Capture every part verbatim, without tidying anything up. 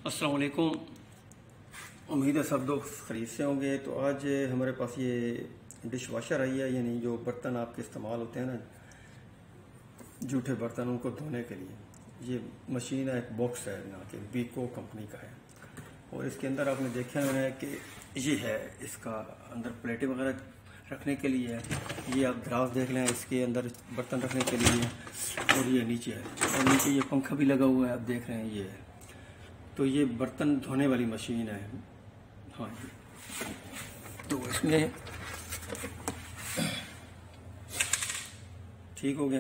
अस्सलाम वालेकुम। उम्मीद है सब लोग खरीद से होंगे। तो आज हमारे पास ये डिश वाशर आई है, यानी जो बर्तन आपके इस्तेमाल होते हैं ना, जूठे बर्तन, उनको धोने के लिए ये मशीन है। एक बॉक्स है ना कि बीको कंपनी का है, और इसके अंदर आपने देखा है कि ये है, इसका अंदर प्लेटें वगैरह रखने के लिए है। ये आप दराज देख लें, इसके अंदर बर्तन रखने के लिए है, और ये नीचे है, और नीचे ये पंखा भी लगा हुआ है, आप देख रहे हैं ये है। तो ये बर्तन धोने वाली मशीन है। हाँ जी, तो इसमें ठीक हो गया।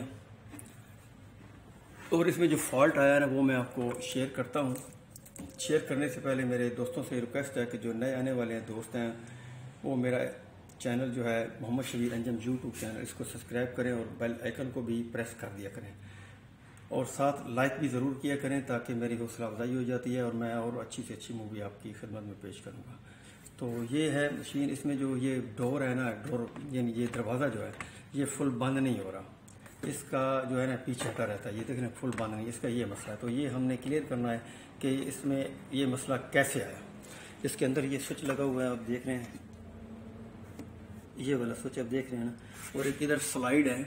और इसमें जो फॉल्ट आया ना, वो मैं आपको शेयर करता हूँ। शेयर करने से पहले मेरे दोस्तों से रिक्वेस्ट है कि जो नए आने वाले हैं दोस्त हैं, वो मेरा चैनल जो है मोहम्मद शबीर अंजम यूट्यूब चैनल, इसको सब्सक्राइब करें और बेल आइकन को भी प्रेस कर दिया करें, और साथ लाइक भी ज़रूर किया करें, ताकि मेरी हौसला अफजाई हो जाती है और मैं और अच्छी से अच्छी मूवी आपकी खिदमत में पेश करूँगा। तो ये है मशीन। इसमें जो ये डोर है ना, डोर यानी ये दरवाज़ा जो है, ये फुल बंद नहीं हो रहा, इसका जो है ना पीछे हटा रहता है। ये देख रहे हैं फुल बंद नहीं, इसका ये मसला है। तो ये हमने क्लियर करना है कि इसमें ये मसला कैसे आया। इसके अंदर ये स्विच लगा हुआ है, आप देख रहे हैं, ये वाला स्विच आप देख रहे हैं ना, और एक इधर स्लाइड है,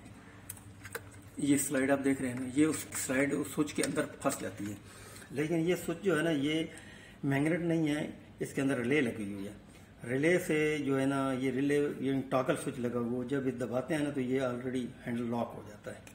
ये स्लाइड आप देख रहे हैं ना, ये उस स्लाइड उस स्विच के अंदर फंस जाती है। लेकिन ये स्विच जो है ना, ये मैग्नेट नहीं है, इसके अंदर रिले लगी हुई है। रिले से जो है ना, ये रिले ये टॉगल स्विच लगा हुआ, जब ये दबाते हैं ना, तो ये ऑलरेडी हैंडल लॉक हो जाता है।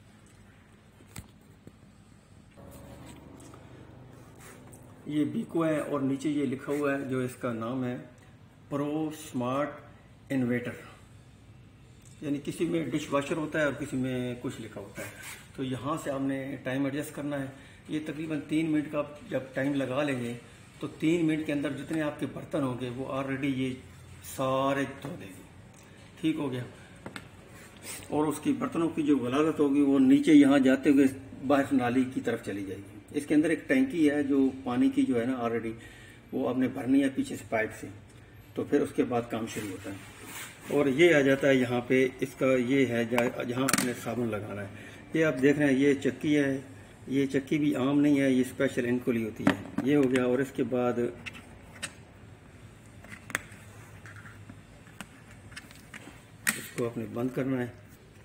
ये बीको है, और नीचे ये लिखा हुआ है, जो इसका नाम है प्रो स्मार्ट इन्वर्टर, यानी किसी में डिश वॉशर होता है और किसी में कुछ लिखा होता है। तो यहाँ से आपने टाइम एडजस्ट करना है। ये तकरीबन तीन मिनट का आप जब टाइम लगा लेंगे, तो तीन मिनट के अंदर जितने आपके बर्तन होंगे वो ऑलरेडी ये सारे धो देगी। ठीक हो गया। और उसकी बर्तनों की जो गलाजत होगी वो नीचे यहाँ जाते हुए बाहर नाली की तरफ चली जाएगी। इसके अंदर एक टैंकी है जो पानी की जो है ना, ऑलरेडी वो आपने भरनी है पीछे से पाइप से, तो फिर उसके बाद काम शुरू होता है। और ये आ जाता है यहाँ पे, इसका ये है जहाँ आपने साबुन लगाना है। ये आप देख रहे हैं, ये चक्की है। ये चक्की भी आम नहीं है, ये स्पेशल इनको ली होती है। ये हो गया। और इसके बाद इसको आपने बंद करना है।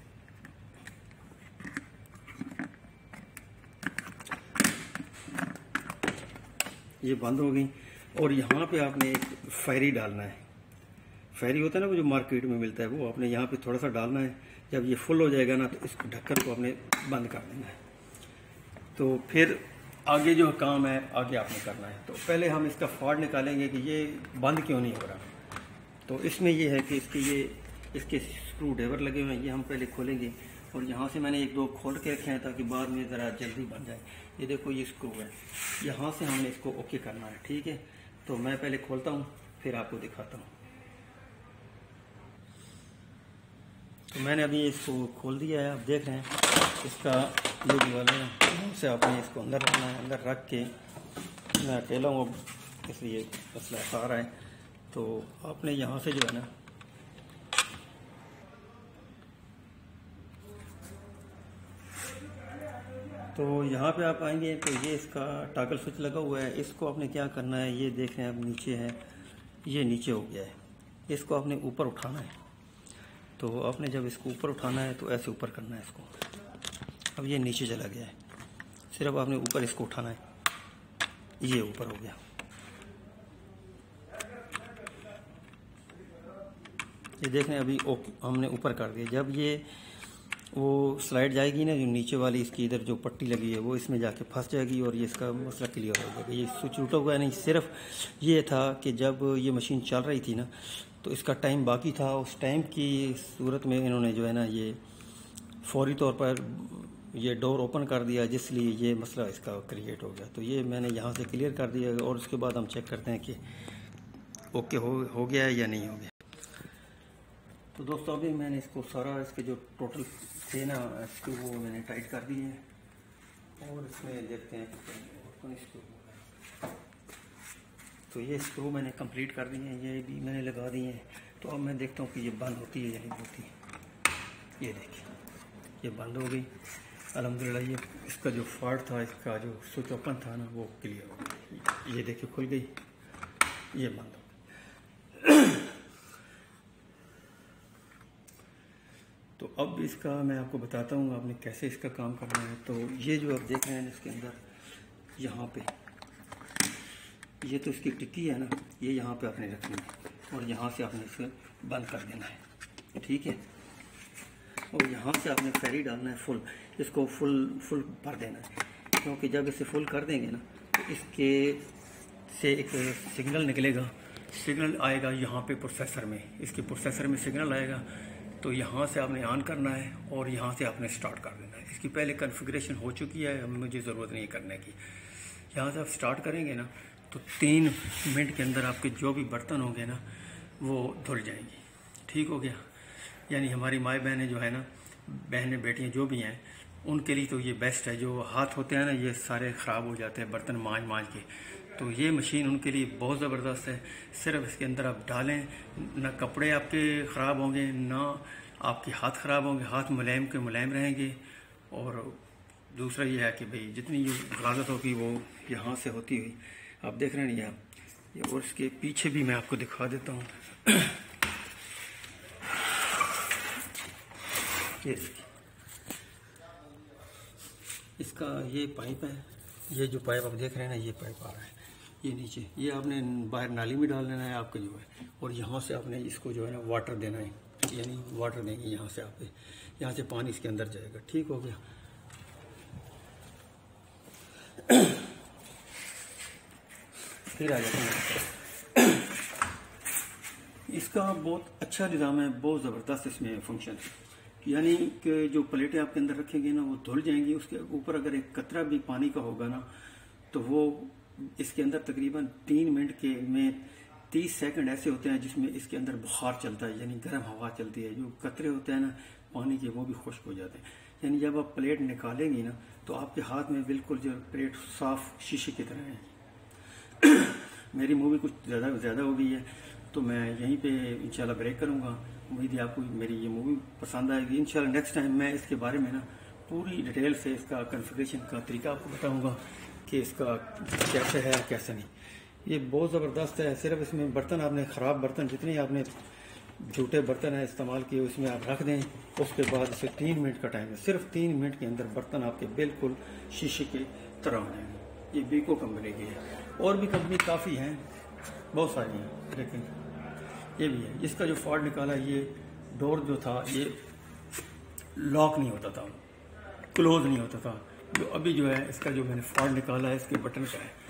ये बंद हो गई। और यहाँ पे आपने एक फेरी डालना है। फेरी होता है ना, वो जो मार्केट में मिलता है, वो आपने यहाँ पे थोड़ा सा डालना है। जब ये फुल हो जाएगा ना, तो इसको ढक्कन को आपने बंद कर देना है। तो फिर आगे जो काम है आगे आपने करना है। तो पहले हम इसका फॉल्ट निकालेंगे कि ये बंद क्यों नहीं हो रहा। तो इसमें ये है कि इसके ये इसके स्क्रू ड्राइवर लगे हुए हैं, ये हम पहले खोलेंगे। और यहाँ से मैंने एक दो खोल के रखे हैं ताकि बाद में ज़रा जल्दी बन जाए। ये देखो, ये स्क्रू है, यहाँ से हमने इसको ओके करना है। ठीक है, तो मैं पहले खोलता हूँ, फिर आपको दिखाता हूँ। तो मैंने अभी इसको खोल दिया है, आप देख रहे हैं। इसका ये जो वाला है, से आपने इसको अंदर रखना है। अंदर रख के, मैं अकेला हूँ इसलिए मसला आ रहा है, तो आपने यहाँ से जो है ना, तो यहाँ पे आप आएंगे तो ये इसका टॉगल स्विच लगा हुआ है। इसको आपने क्या करना है, ये देख रहे हैं आप, नीचे है, ये नीचे हो गया है। इसको आपने ऊपर उठाना है। तो आपने जब इसको ऊपर उठाना है तो ऐसे ऊपर करना है इसको। अब ये नीचे चला गया है, सिर्फ आपने ऊपर इसको उठाना है, ये ऊपर हो गया। ये देख रहे हैं, अभी ओके हमने ऊपर कर दिया। जब ये वो स्लाइड जाएगी ना, जो नीचे वाली इसकी इधर जो पट्टी लगी है, वो इसमें जाके फंस जाएगी और ये इसका मसला क्लियर हो जाएगा। ये स्विच टूटा हुआ है नहीं, सिर्फ ये था कि जब ये मशीन चल रही थी ना, तो इसका टाइम बाकी था। उस टाइम की सूरत में इन्होंने जो है ना, ये फौरी तौर पर ये डोर ओपन कर दिया, जिसलिए ये मसला इसका क्रिएट हो गया। तो ये मैंने यहाँ से क्लियर कर दिया, और उसके बाद हम चेक करते हैं कि ओके हो हो गया है या नहीं हो गया। तो दोस्तों, अभी मैंने इसको सारा, इसके जो टोटल थे ना इसको, वो मैंने टाइट कर दिए हैं। और इसमें देखते हैं कौन स्क्रू। तो ये स्क्रू मैंने कंप्लीट कर दिए हैं, ये भी मैंने लगा दिए हैं। तो अब मैं देखता हूँ कि ये बंद होती है या नहीं होती। ये देखिए, ये बंद हो गई। अल्हम्दुलिल्लाह ये इसका जो फॉल्ट था, इसका जो स्विच ओपन था ना, वो क्लियर हो गया। ये देखिए खुल गई, ये बंद हो गई। तो अब इसका मैं आपको बताता हूँ आपने कैसे इसका काम करना है। तो ये जो आप देख रहे हैं इसके अंदर यहाँ पे ये तो इसकी टिक्की है ना, ये यहाँ पे आपने रखनी है और यहाँ से आपने इसे बंद कर देना है, ठीक है। और यहाँ से आपने फेरी डालना है फुल, इसको फुल फुल भर देना है, क्योंकि जब इसे फुल कर देंगे ना तो इसके से एक सिग्नल निकलेगा, सिग्नल आएगा यहाँ पे प्रोसेसर में, इसके प्रोसेसर में सिग्नल आएगा। तो यहाँ से आपने ऑन करना है और यहाँ से आपने स्टार्ट कर देना है। इसकी पहले कॉन्फ़िगरेशन हो चुकी है, मुझे ज़रूरत नहीं करने की। यहाँ से आप स्टार्ट करेंगे ना तो तीन मिनट के अंदर आपके जो भी बर्तन होंगे ना वो धुल जाएंगे, ठीक हो गया। यानी हमारी माए बहनें जो है ना, बहनें बेटियाँ जो भी हैं, उनके लिए तो ये बेस्ट है। जो हाथ होते हैं ना ये सारे ख़राब हो जाते हैं बर्तन मांज मांज के, तो ये मशीन उनके लिए बहुत ज़बरदस्त है। सिर्फ इसके अंदर आप डालें, ना कपड़े आपके ख़राब होंगे, ना आपके हाथ ख़राब होंगे, हाथ मुलायम के मुलायम रहेंगे। और दूसरा ये है कि भाई जितनी जो गलाजत होगी वो यहाँ से होती हुई आप देख रहे हैं ये ये और इसके पीछे भी मैं आपको दिखा देता हूँ। ये इसका ये पाइप है, ये जो पाइप आप देख रहे हैं ना ये पाइप आ रहा है, ये नीचे ये आपने बाहर नाली में डाल देना है आपका जो है, और यहाँ से आपने इसको जो है ना वाटर देना है, यानी वाटर देंगे यहाँ से आप, यहाँ से पानी इसके अंदर जाएगा, ठीक हो गया। फिर आ जाता है, इसका बहुत अच्छा निज़ाम है, बहुत ज़बरदस्त इसमें फंक्शन है। यानी कि जो प्लेटें आपके अंदर रखेंगे ना वो धुल जाएंगी, उसके ऊपर अगर एक कतरा भी पानी का होगा ना तो वो इसके अंदर तकरीबन तीन मिनट के में तीस सेकंड ऐसे होते हैं जिसमें इसके अंदर बुखार चलता है, यानी गर्म हवा चलती है। जो कतरे होते हैं ना पानी के वो भी खुश्क हो जाते हैं। यानी जब आप प्लेट निकालेंगी ना तो आपके हाथ में बिल्कुल जो प्लेट साफ शीशे की तरह है। मेरी मूवी कुछ ज़्यादा ज़्यादा हो गई है तो मैं यहीं पे इंशाल्लाह ब्रेक करूँगा। उम्मीद है आपको मेरी ये मूवी पसंद आएगी। इंशाल्लाह नेक्स्ट टाइम मैं इसके बारे में ना पूरी डिटेल से इसका कॉन्फ़िगरेशन का तरीका आपको बताऊँगा कि इसका कैसे है कैसे नहीं। ये बहुत ज़बरदस्त है। सिर्फ इसमें बर्तन आपने ख़राब बर्तन जितने आपने झूठे बर्तन है इस्तेमाल किए उसमें आप रख दें, उसके बाद इसे तीन मिनट का टाइम है, सिर्फ तीन मिनट के अंदर बर्तन आपके बिल्कुल शीशे की तरह हो जाएंगे। ये बीको कंपनी की है, और भी कंपनी काफ़ी हैं, बहुत सारी हैं, लेकिन ये भी है। इसका जो फॉल्ट निकाला, ये डोर जो था ये लॉक नहीं होता था, क्लोज नहीं होता था। जो अभी जो है इसका जो मैंने फॉल्ट निकाला है इसके बटन का है।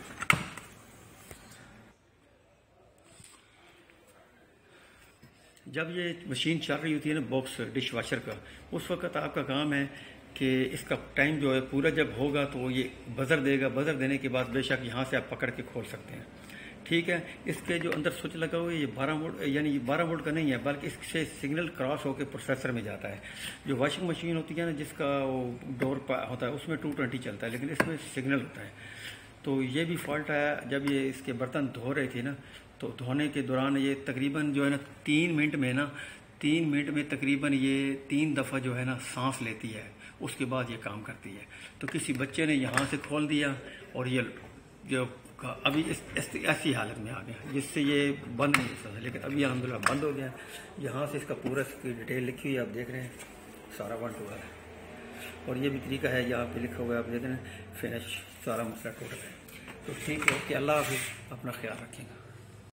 जब ये मशीन चल रही होती है ना बॉक्स डिश वाशर का, उस वक्त आपका काम है कि इसका टाइम जो है पूरा जब होगा तो ये बजर देगा। बजर देने के बाद बेशक यहाँ से आप पकड़ के खोल सकते हैं, ठीक है। इसके जो अंदर स्विच लगा हुआ है ये बारह वोल्ट, यानी ये बारह वोल्ट का नहीं है, बल्कि इससे सिग्नल क्रॉस होकर प्रोसेसर में जाता है। जो वॉशिंग मशीन होती है ना जिसका वो डोर होता है उसमें टू ट्वेंटी चलता है, लेकिन इसमें सिग्नल होता है। तो ये भी फॉल्ट आया जब ये इसके बर्तन धो रहे थे ना, तो धोने के दौरान ये तकरीबन जो है ना तीन मिनट में ना तीन मिनट में तकरीबन ये तीन दफ़ा जो है ना सांस लेती है, उसके बाद ये काम करती है। तो किसी बच्चे ने यहाँ से खोल दिया और ये जो अभी इस ऐसी हालत में आ गया जिससे ये बंद नहीं हो सकता, लेकिन अभी अल्हम्दुलिल्लाह बंद हो गया। यहाँ से इसका पूरा इसकी डिटेल लिखी हुई है, आप देख रहे हैं सारा वन टू है, और ये भी तरीका है यहाँ पे लिखा हुआ है, आप देख रहे हैं फिनिश, सारा मसला टोटल है। तो ठीक है कि अल्लाह हाफ़िज़, अपना ख्याल रखेंगे।